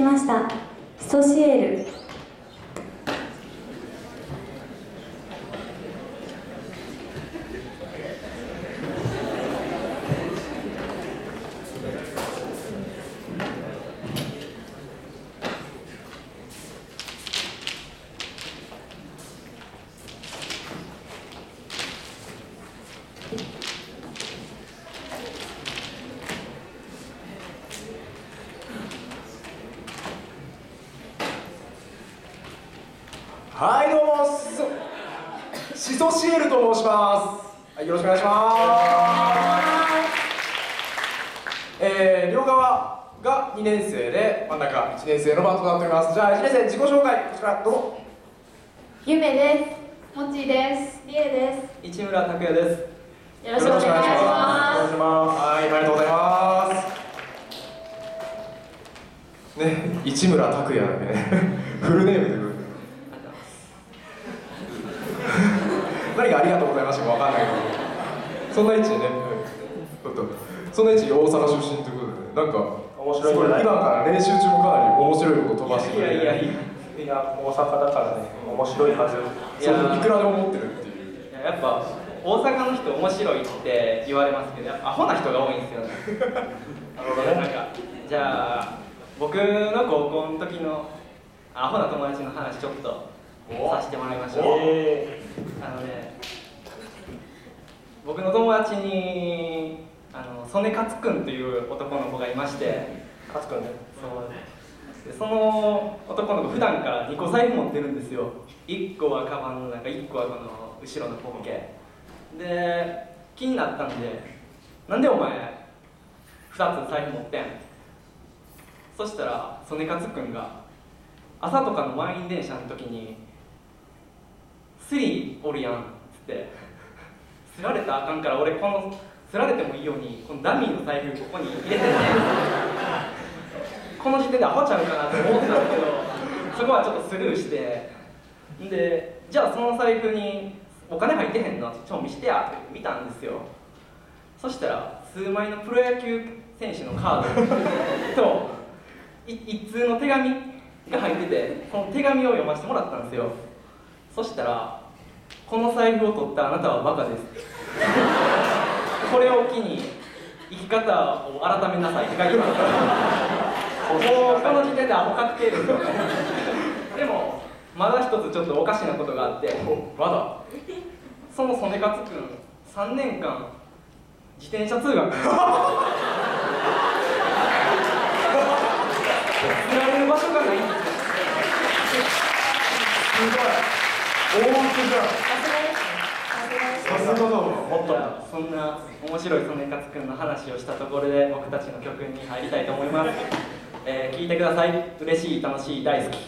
きましたストシエール。 はい、どうもシソシエルと申します。はい、よろしくお願いします。両側が2年生で真ん中1年生のバンドとなっております。じゃあ1年生自己紹介こちらどうぞ。 ゆめです。もちです。りえです。 市村拓也です。 よろしくお願いします。 はい、ありがとうございます。ね、市村拓也だけねフルネームで来る。何がありがとうございましたかわかんないけど、そんな位置でね、そんな位置大阪出身ということで、なんか面白いんじゃない。 普段から練習中もかなり面白いこと飛ばしてくれて、 いや大阪だからね、面白いはず。 そういくらでも持ってるっていう。 やっぱ大阪の人面白いって言われますけど、やっぱアホな人が多いんですよね。 なるほどね。 なんかじゃあ僕の高校の時のアホな友達の話ちょっとさせてもらいましょう。僕の友達に曽根勝君という男の子がいまして、 勝君ね。 でその男の子普段から2個財布持ってるんですよ。1個はカバンの中、1個はこの後ろのポッケで、気になったんで「なんでお前2つ財布持ってん?」そしたら曽根勝君が朝とかの満員電車の時に「スリおるやん」っつって「すられたらあかんから俺このすられてもいいようにこのダミーの財布ここに入れてね」この時点でアホちゃうかなと思ったんですけど、そこはちょっとスルーして、でじゃあその財布にお金入ってへんのちょっと見してやって見たんですよ。そしたら数枚のプロ野球選手のカードと一通の手紙が入ってて、その手紙を読ませてもらったんですよ。そしたら「この財布を取ったあなたはバカです」これを機に生き方を改めなさいって書いてますもうこの時点でアホ確定ですよねでもまだ一つちょっとおかしなことがあって、 まだその曽根勝君3年間自転車通学釣られる場所がないんですよ。 すごい大手じゃん。さすがだわ。 もっと。 そんな面白い曽根勝君の話をしたところで僕たちの曲に入りたいと思います。聴いてください。嬉しい、楽しい、大好き。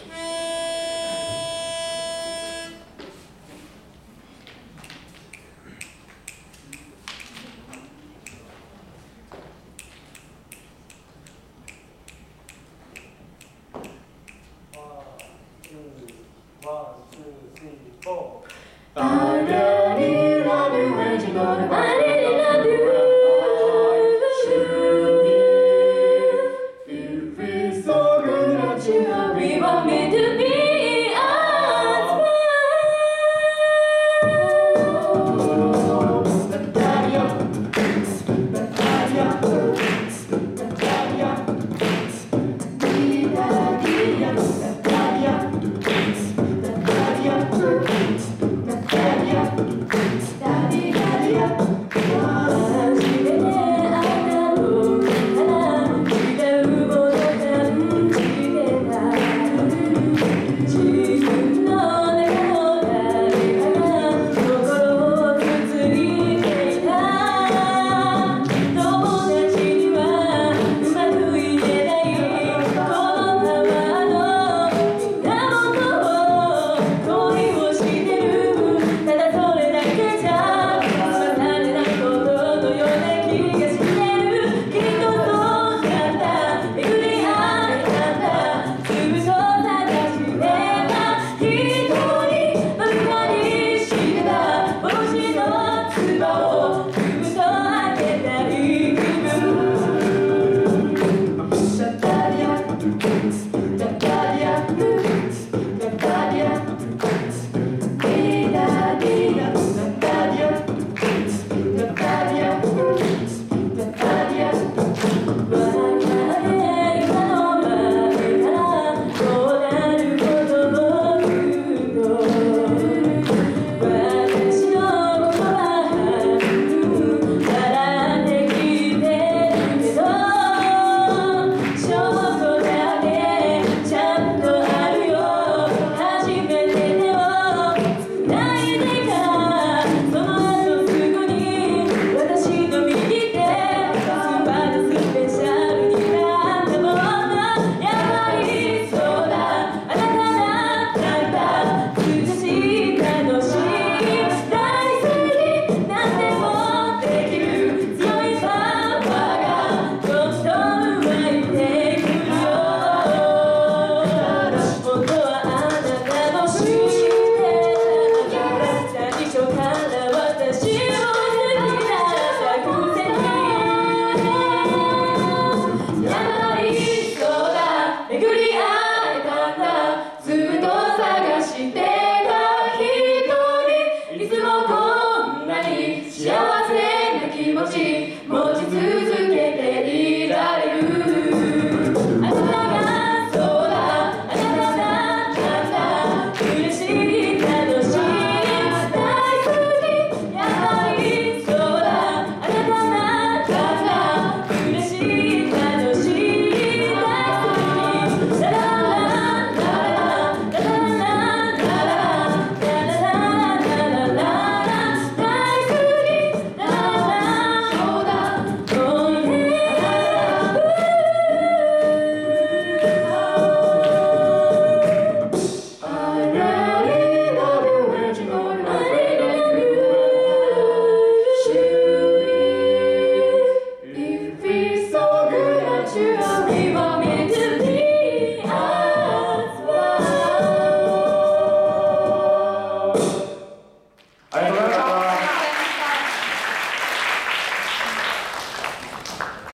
は今